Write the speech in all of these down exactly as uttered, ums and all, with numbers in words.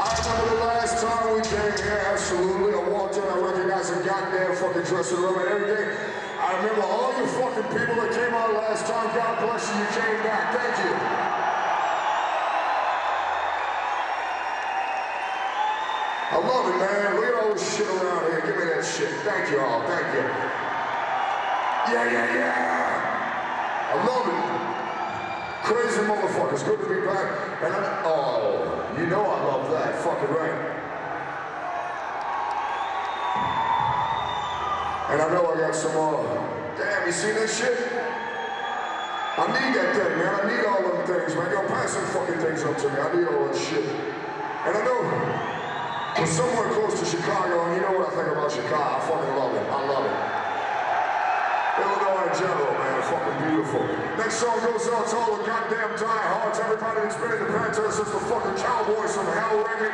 remember the last time we came here, absolutely. I walked in, I recognized a goddamn fucking dressing room and everything. I remember all you fucking people that came out last time. God bless you, you came back. Thank you. I love it, man. Look at all this shit around here. Give me that shit. Thank you all. Thank you. Yeah, yeah, yeah. I love it. Crazy motherfuckers. Good to be back. And I, oh, you know I love that. Fucking right. And I know I got some more. Damn, you see that shit? I need that thing, man. I need all them things, man. Yo, pass some fucking things up to me. I need all that shit. And I know we're somewhere close to Chicago, and you know what I think about Chicago. I fucking love it. I love it. Illinois in general, man, fucking beautiful. Next song goes out to all the goddamn diehards, everybody that's been in the Pantera since the fucking Cowboys from hell ringing.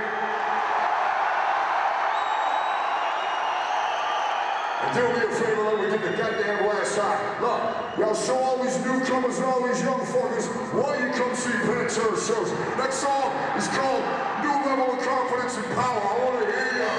And do me a favor, let me get the goddamn last side. Look, y'all show all these newcomers and all these young fuckers why you come see Pantera shows. Next song is called New Level of Confidence and Power. I want to hear ya.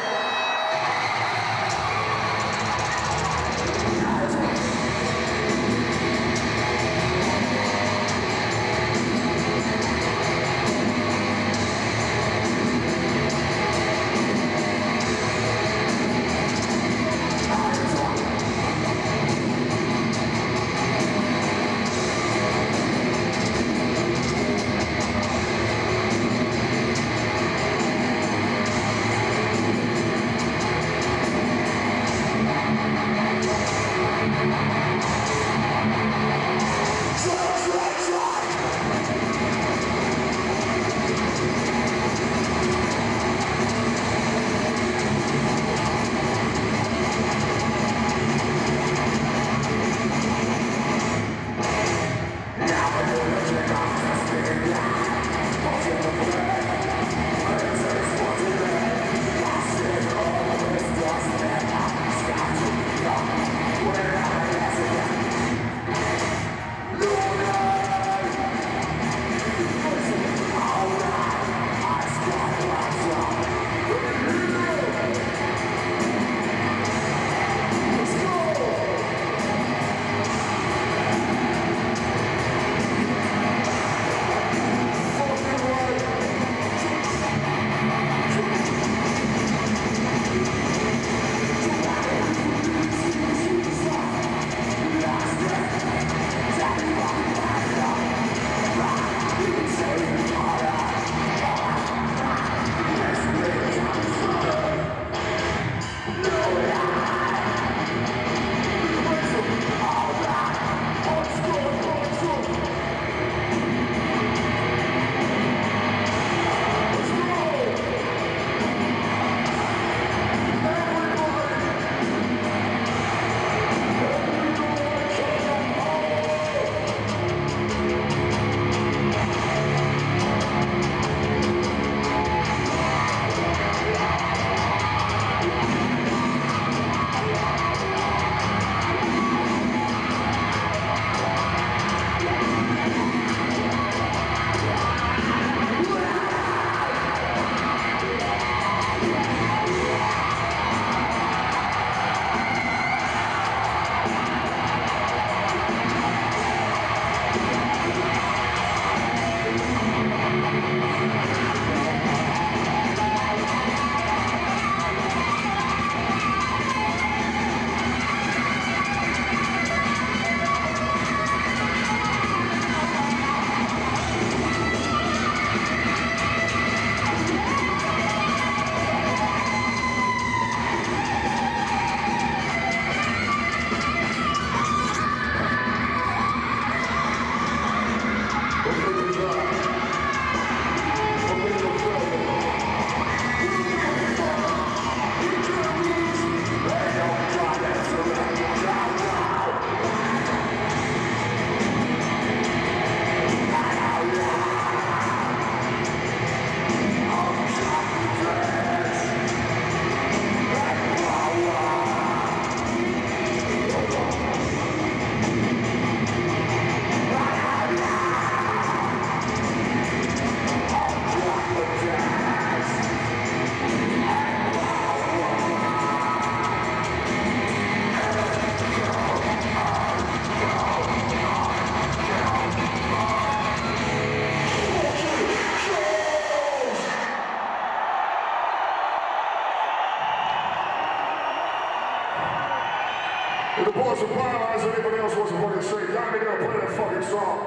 supposed to paralyze anybody else wants to fucking say, God, they gotta play that fucking song.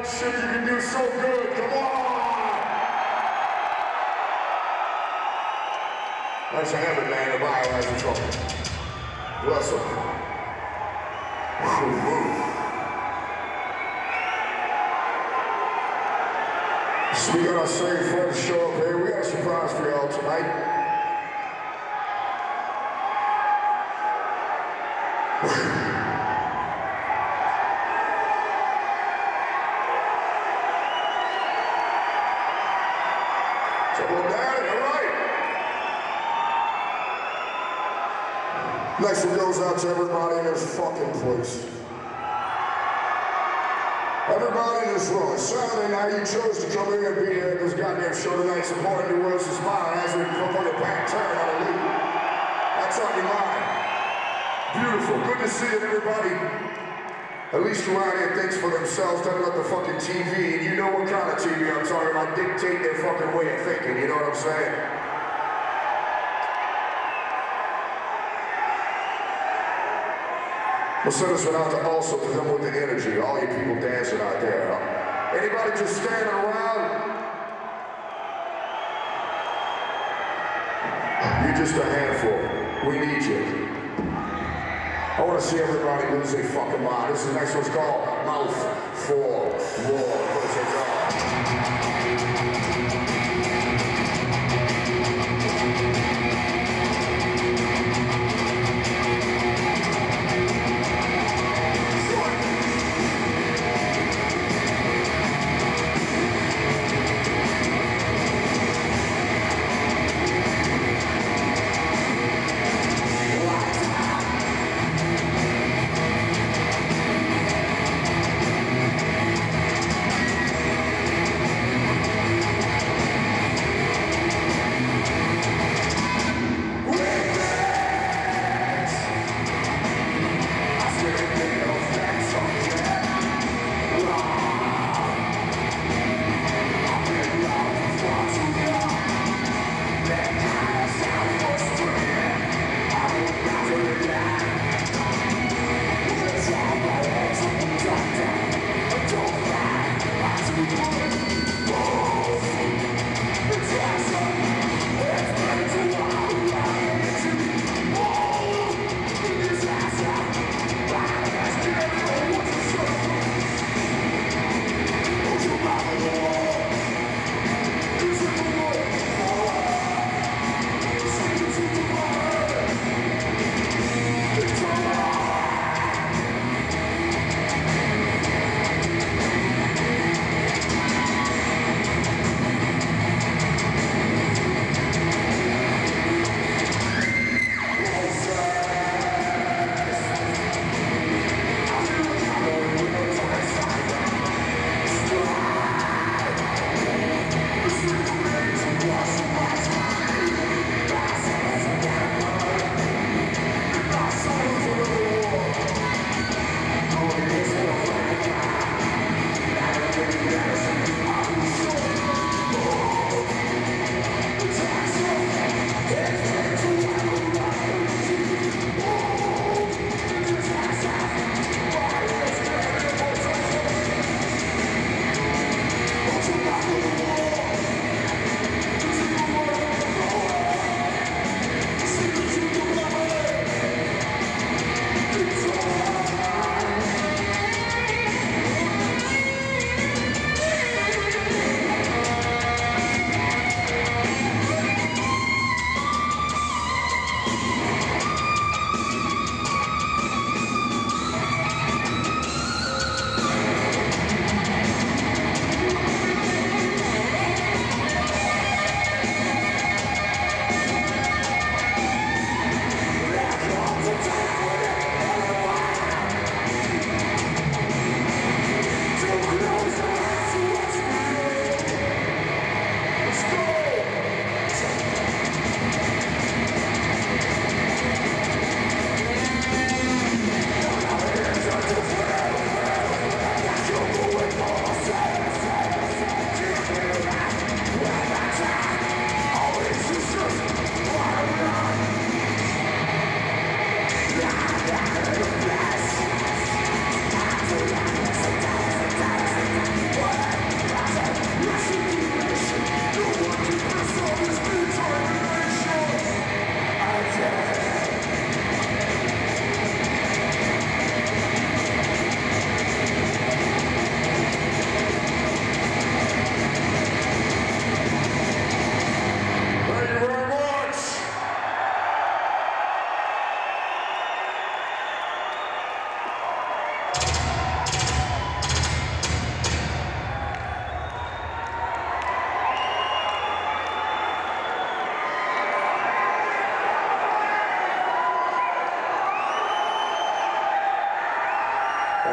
shit you can do so good. Come on! Nice to have it, man. The biohazard truck. Bless him. So we got our same friends show up here. We got a surprise for y'all tonight. Next one goes out to everybody in this fucking place. Everybody in this room. It's Saturday night. You chose to come in and be here at this goddamn show tonight, supporting the words of smile as we fucking back turn on the lead. That's on your mind. Beautiful. Good to see it, everybody. At least around here thinks for themselves, doesn't let the fucking T V, and you know what kind of T V I'm talking about, dictate their fucking way of thinking, you know what I'm saying? We'll send this one out to also to them with the energy, all you people dancing out there. Huh? Anybody just standing around? You're just a handful. We need you. I want to see everybody lose their fucking mind. This is the next one's called Mouth for War. What's it called?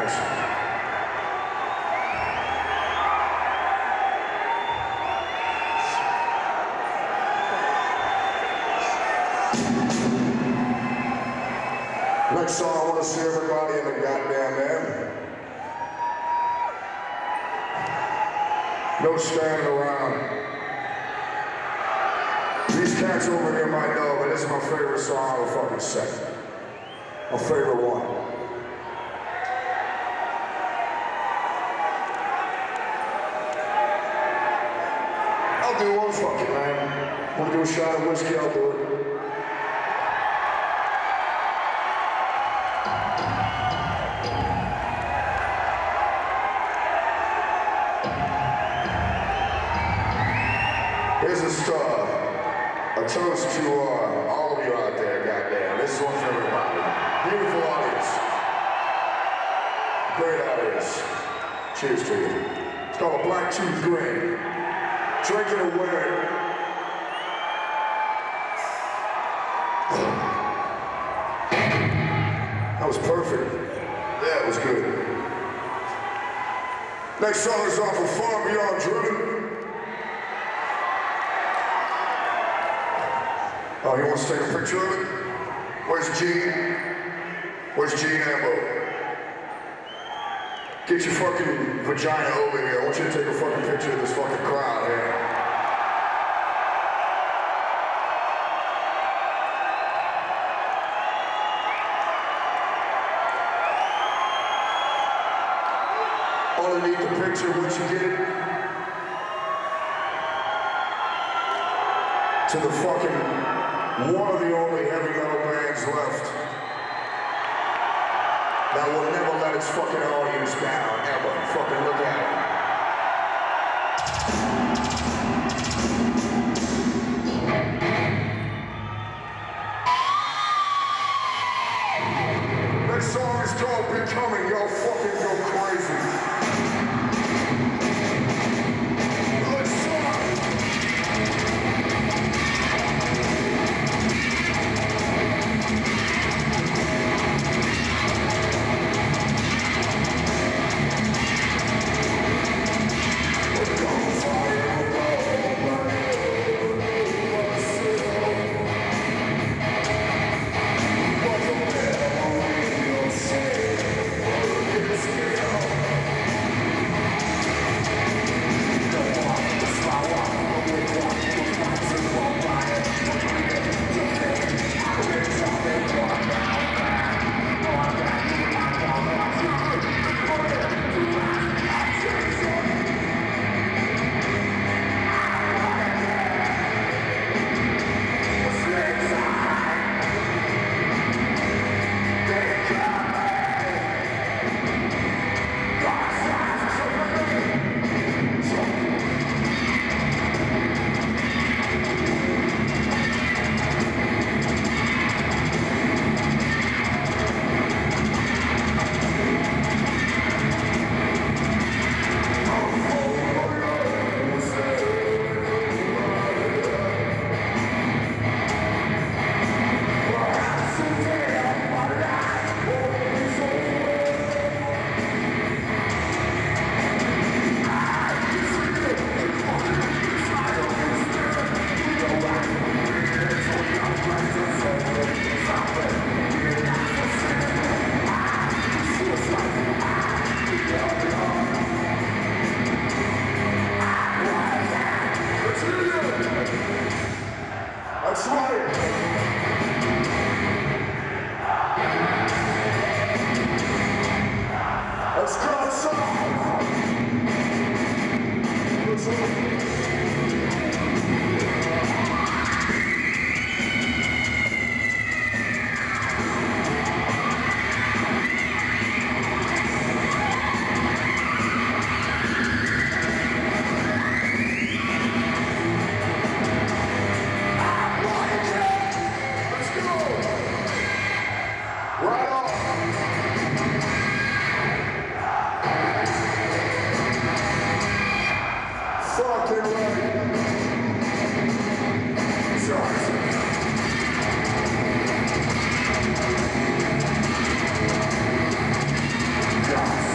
Thanks. Next song, I want to see everybody in the goddamn man. No standing around. These cats over here might know, but this is my favorite song of the fucking set. My favorite one. I'll do one fucking man. Want to do a shot of whiskey? I'll do it. Here's a, uh, a toast to uh, all of you out there, goddamn. This is one for everybody. Beautiful audience. Great audience. Cheers to you. It's called a Black Tooth Grin. Drink it or wear it. That was perfect. Yeah, it was good. Next song is off of Far Beyond Driven. Oh, he wants to take a picture of it? Where's Gene? Where's Gene Ambo? Get your fucking vagina over here. I want you to take a fucking picture of this fucking crowd here. Underneath the picture, what you did to the fucking one of the only heavy metal bands left that will never let its fucking audience down, ever. Fucking look at it. Next song is called Becoming. Y'all fucking go crazy. Yeah.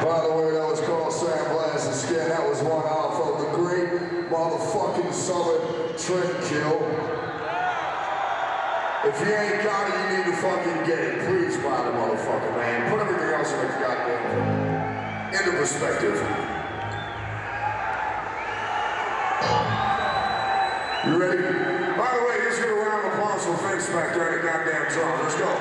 By the way, that was called Sandblast and Skin. That was one off of the great motherfucking Southern Trendkill. If you ain't got it, you need to fucking get it. Please buy the motherfucker, man. Put everything else in the goddamn into perspective. You ready? By the way, here's your round of applause for Vince back there in the goddamn drum. Let's go.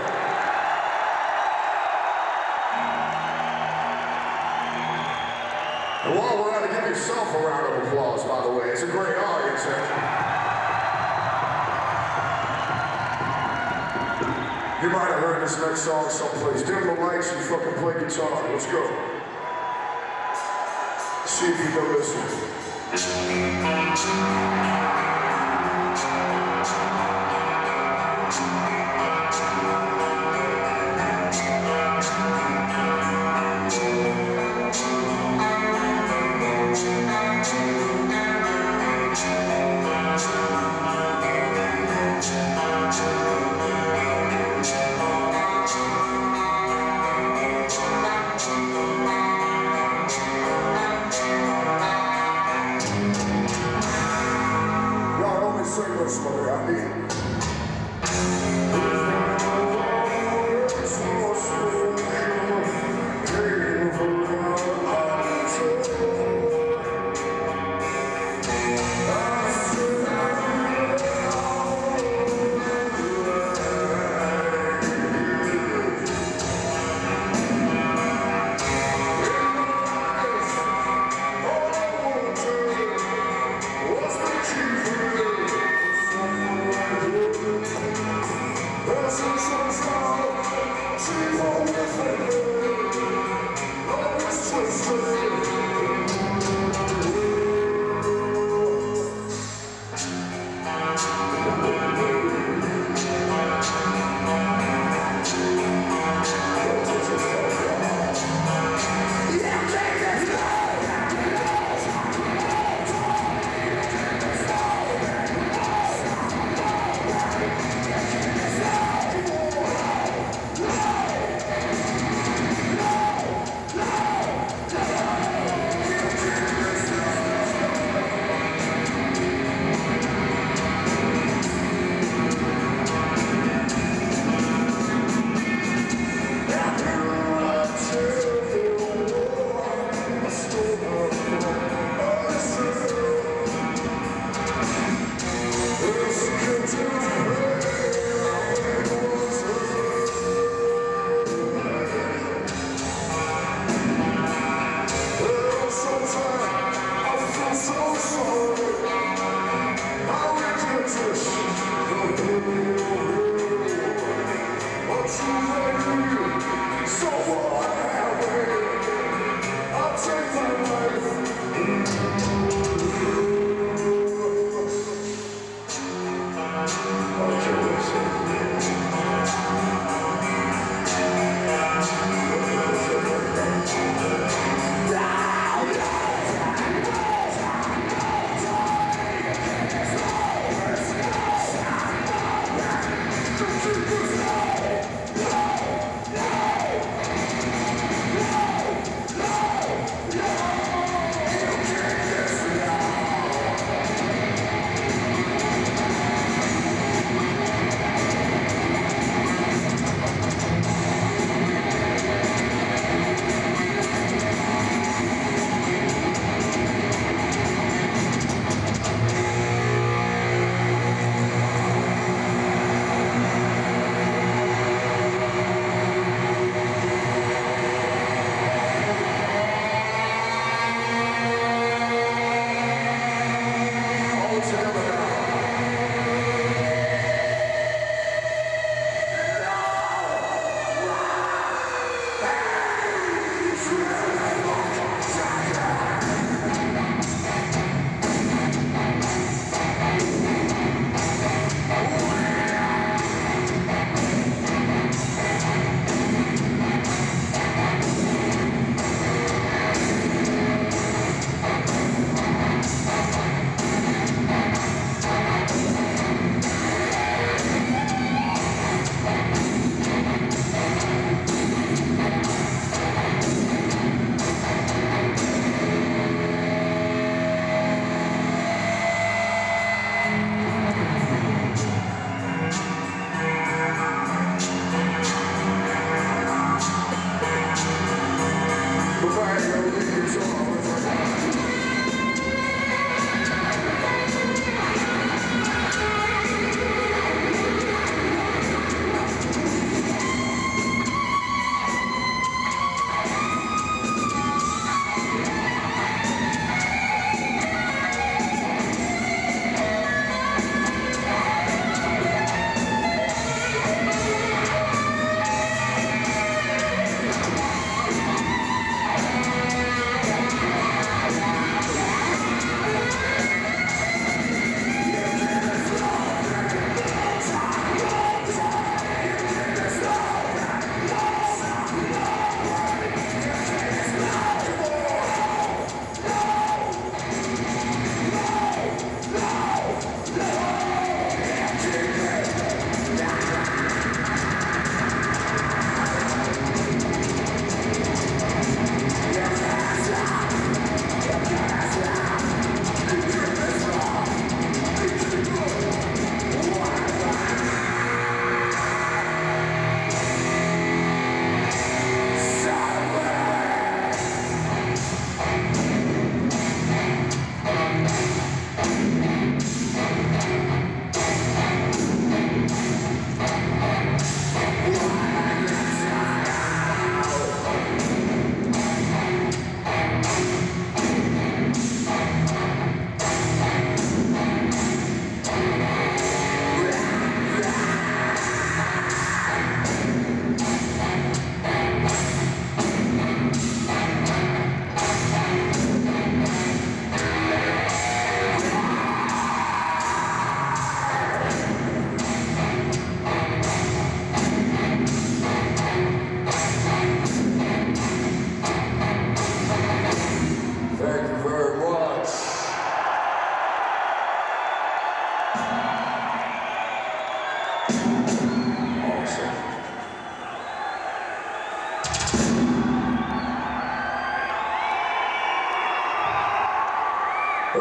And while we're at it, give yourself a round of applause, by the way. It's a great audience, eh? You might have heard this next song someplace. Dim the lights and fucking play guitar. Let's go. See if you know this one.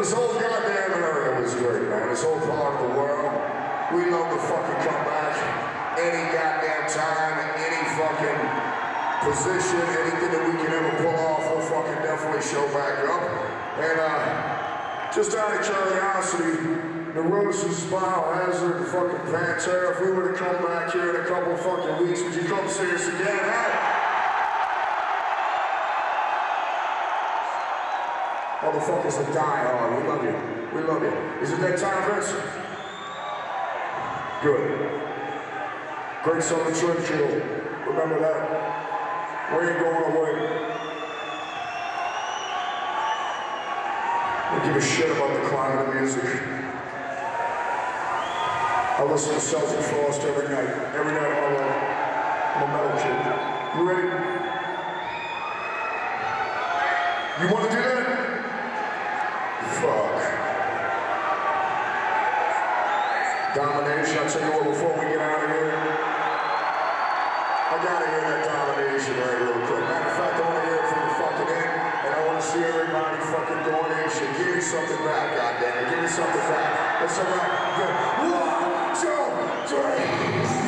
This whole goddamn area was great, man. This whole part of the world. We love to fucking come back any goddamn time, any fucking position, anything that we can ever pull off, we'll fucking definitely show back up. And uh, just out of curiosity, Neurosis, Biohazard, and fucking Pantera, if we were to come back here in a couple fucking weeks, would you come see us again, huh? Motherfuckers that die hard, we love you. We love you. Is it that time, Vince? Good. Great Southern Churchill. Remember that. We ain't going away. We give a shit about the climate of music. I listen to Celtic Frost every night. Every night of my life. I'm a metal kid. You ready? You want to do that? Fuck. Domination, I'll tell you what, before we get out of here, I gotta hear that domination right real quick. Matter of fact, I wanna hear it from the fucking end, and I wanna see everybody fucking going in shit. Give me something back, goddammit. Give me something back. Let's go back. One, two, three.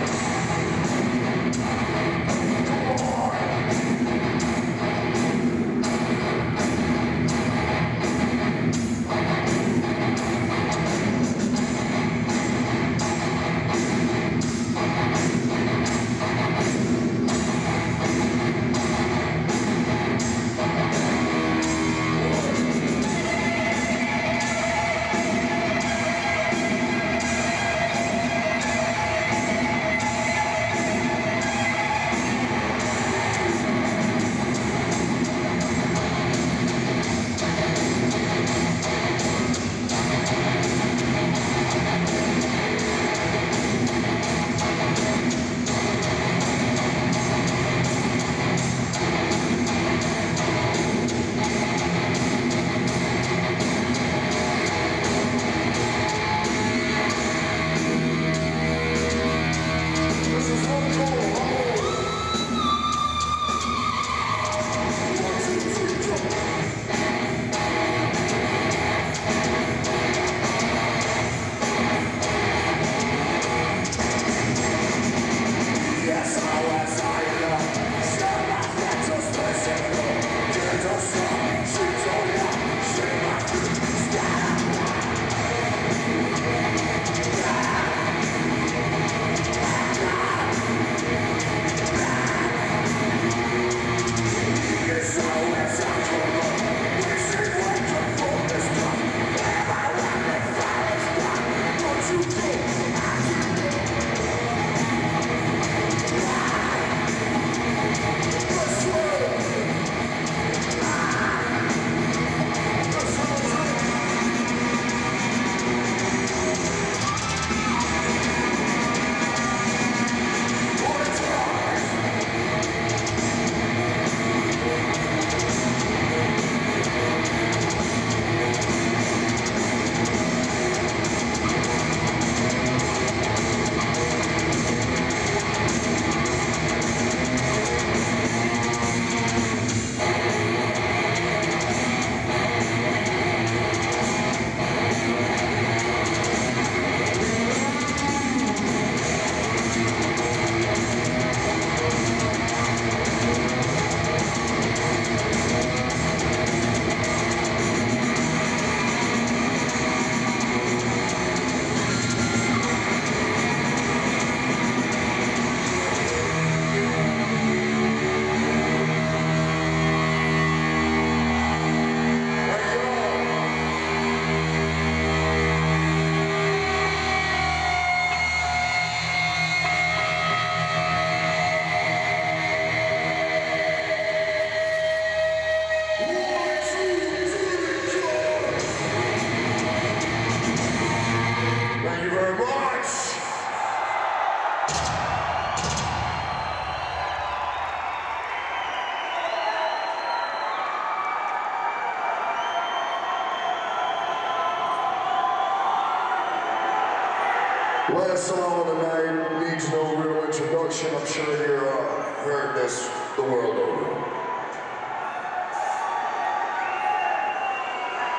Last song of the night needs no real introduction. I'm sure you've uh, heard this the world over.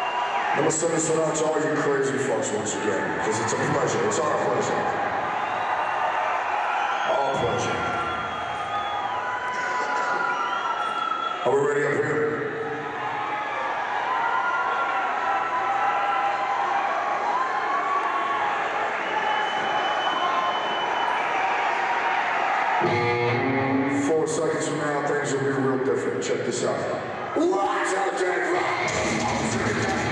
I'm gonna send this one out to all you crazy fucks once again, because it's a pleasure. It's our pleasure. Our pleasure. Are we ready up here? Four seconds from now, things will be real different. Check this out. Watch out, Jack!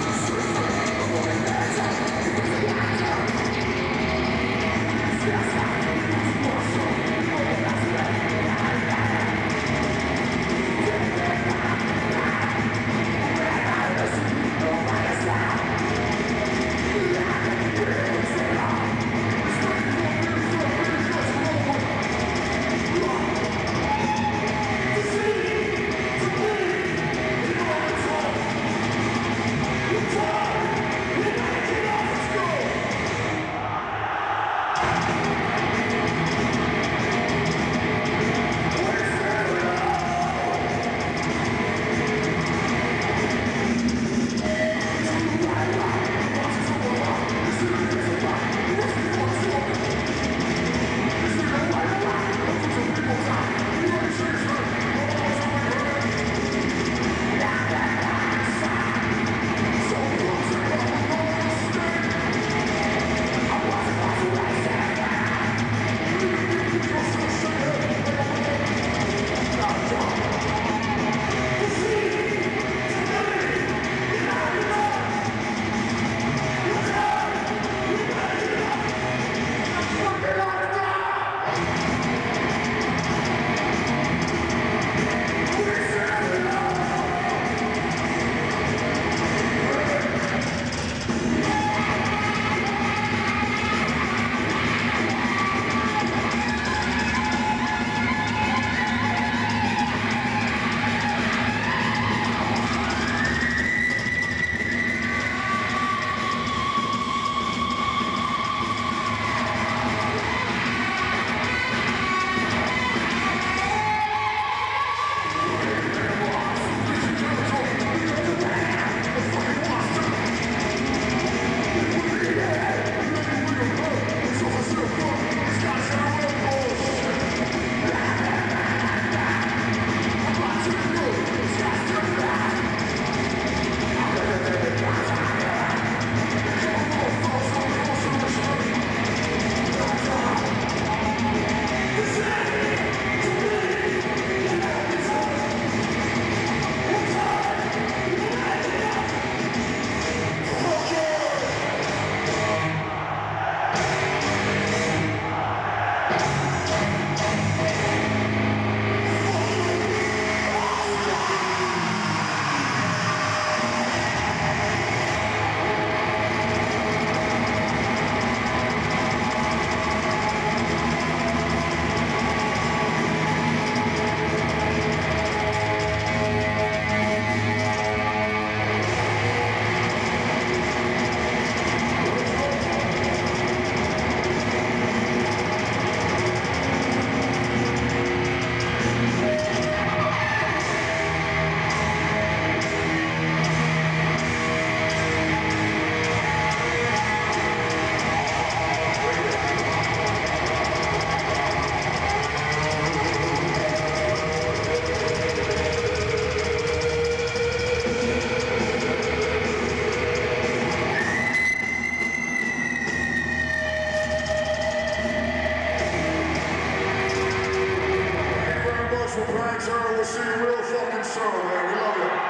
We'll see you real fucking soon, man. We love you.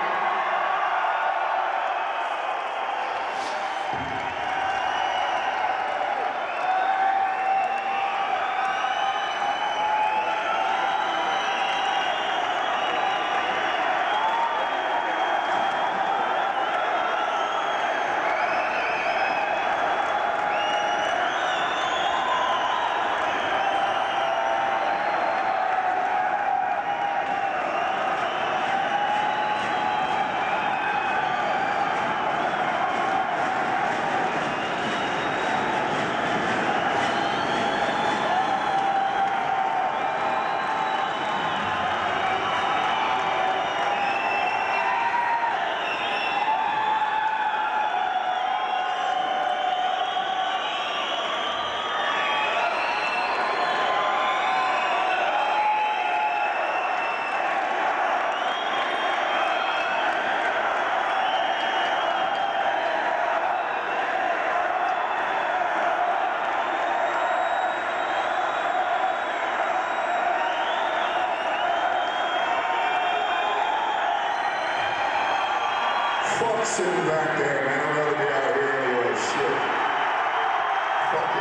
sitting back there, man. I'd rather be out of here anyway. Shit. Fuck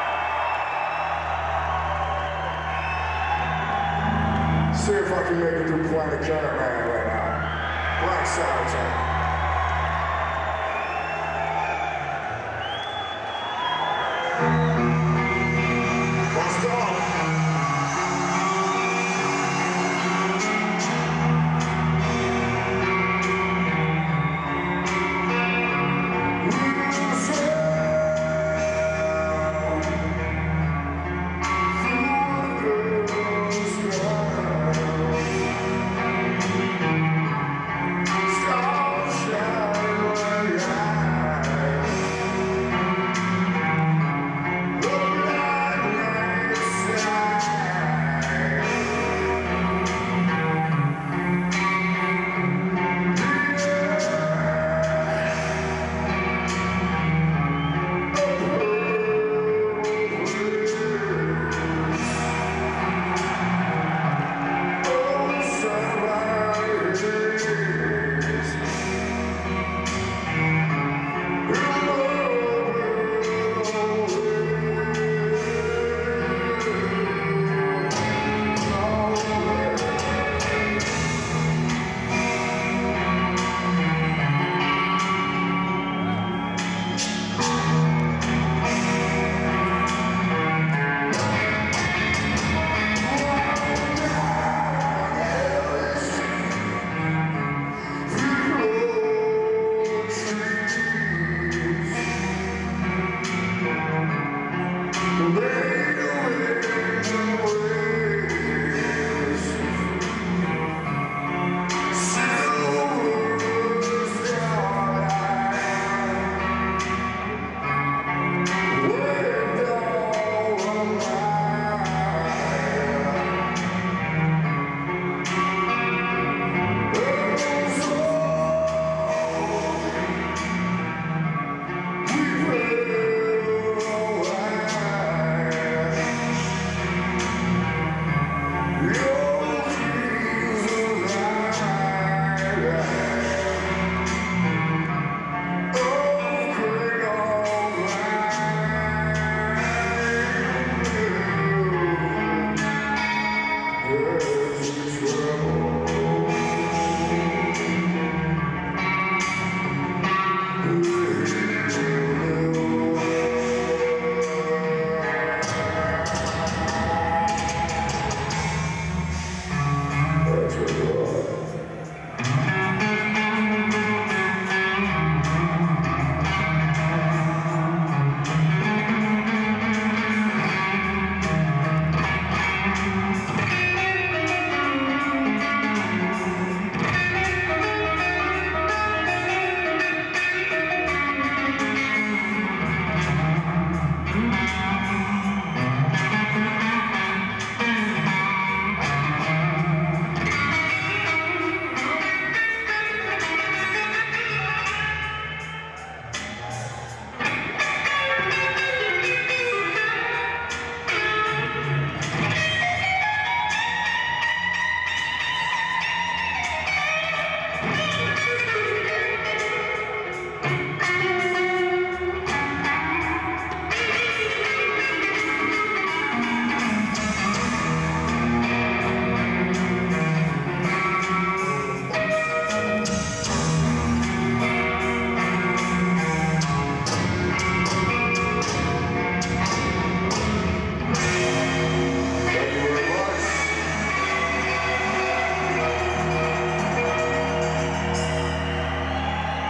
it. See if I can make it through Planet Caravan right now. Black Sabbath time.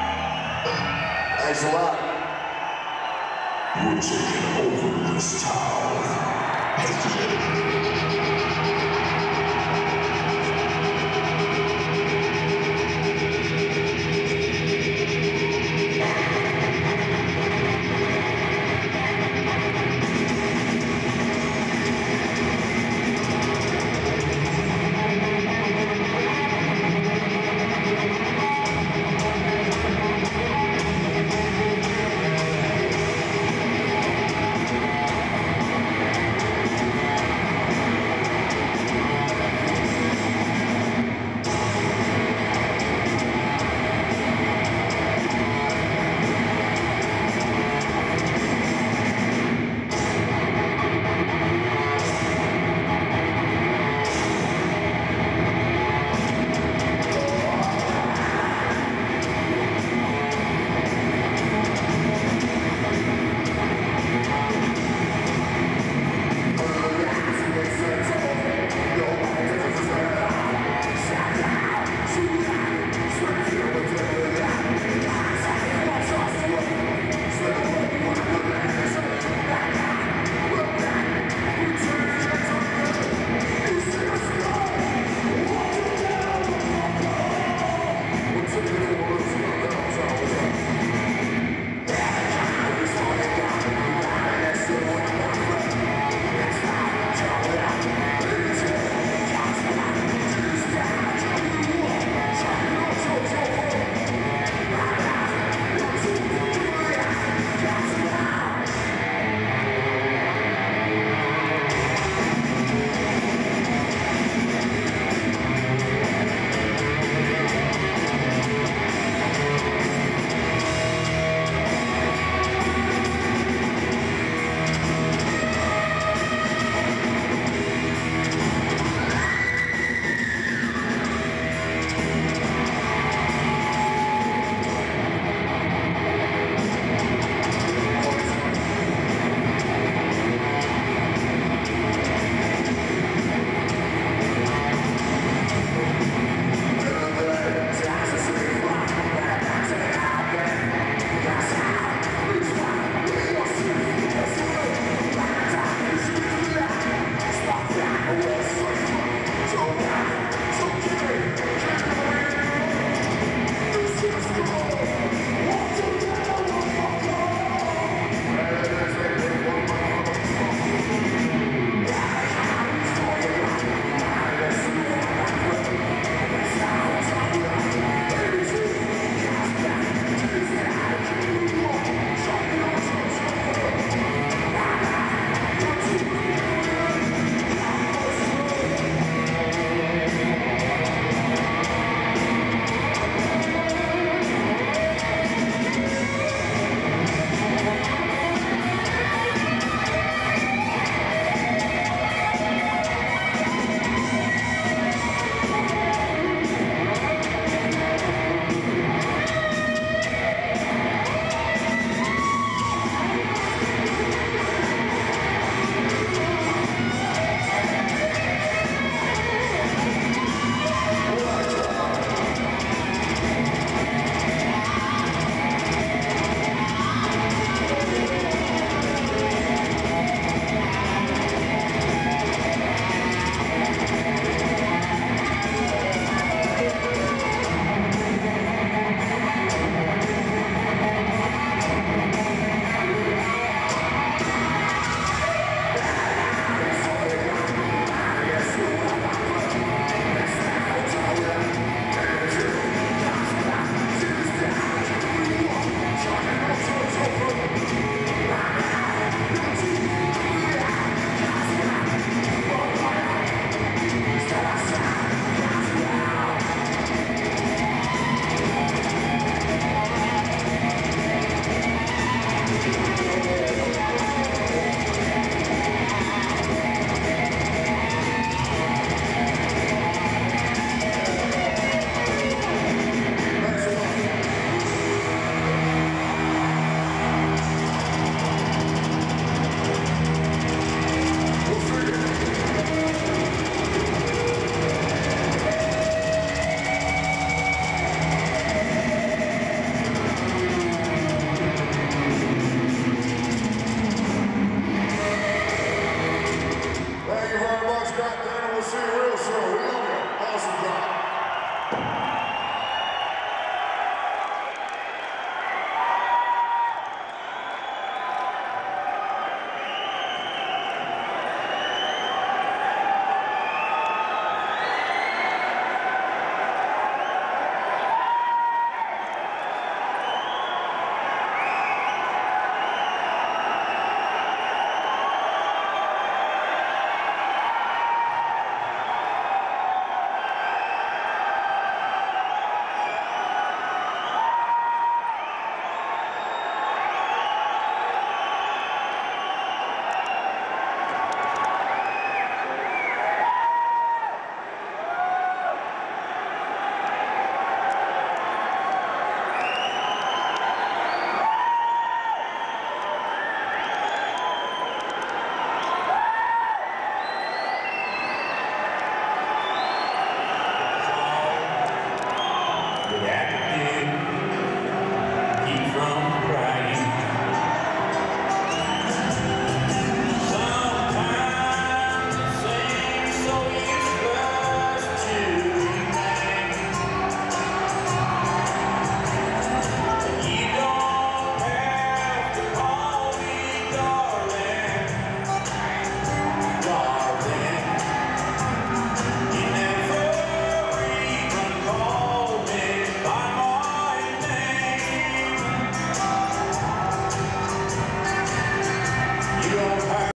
Thanks a lot. We're taking over this time.